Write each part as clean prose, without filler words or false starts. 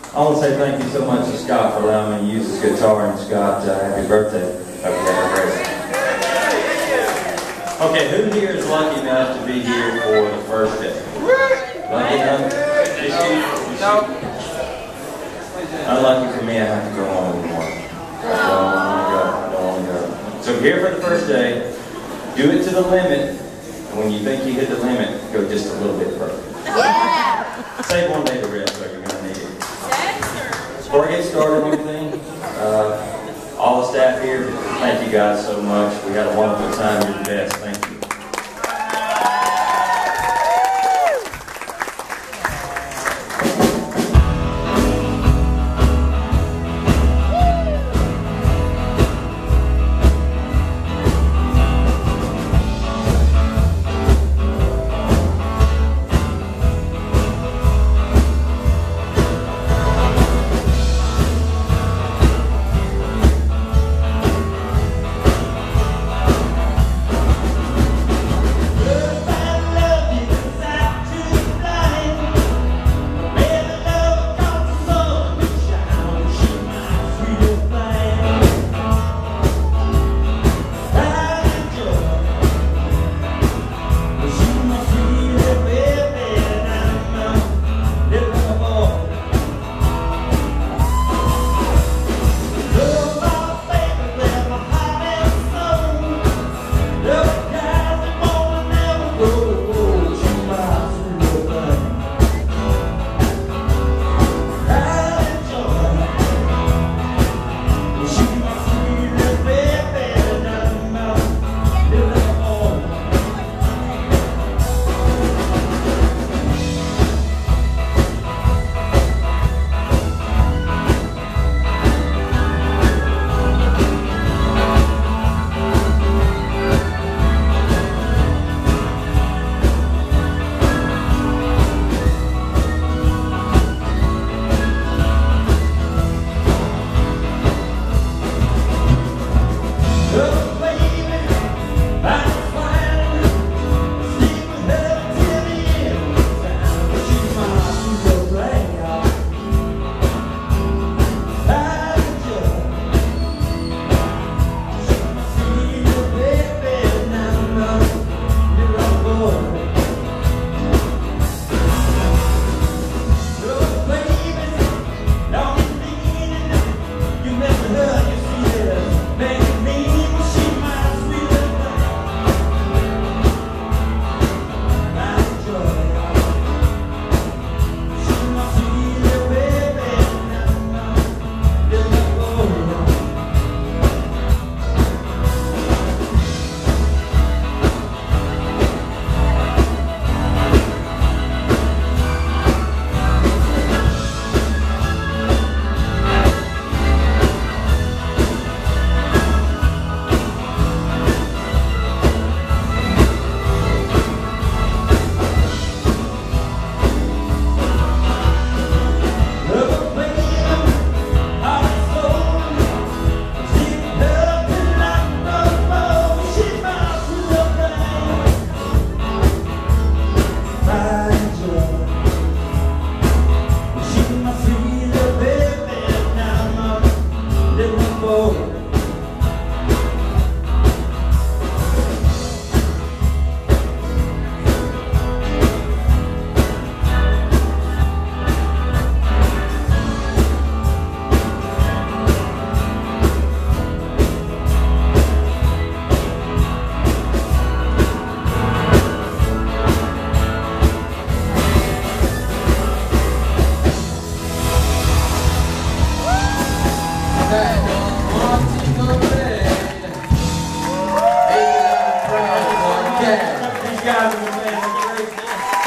I want to say thank you so much to Scott for allowing me to use his guitar, and Scott, happy birthday. Hope you have a great day. Okay, who here is lucky enough to be here for the first day? Lucky enough? No. Unlucky for me, I have to go home in the morning. I don't want to go. So if you're here for the first day, do it to the limit. And when you think you hit the limit, go just a little bit further. Yeah. Save one day to rest, so you're going to need it. Before I get started with anything, all the staff here, thank you guys so much. We had a wonderful time. You're the best. Thank you.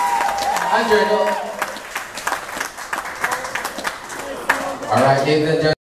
All right, ladies and gentlemen.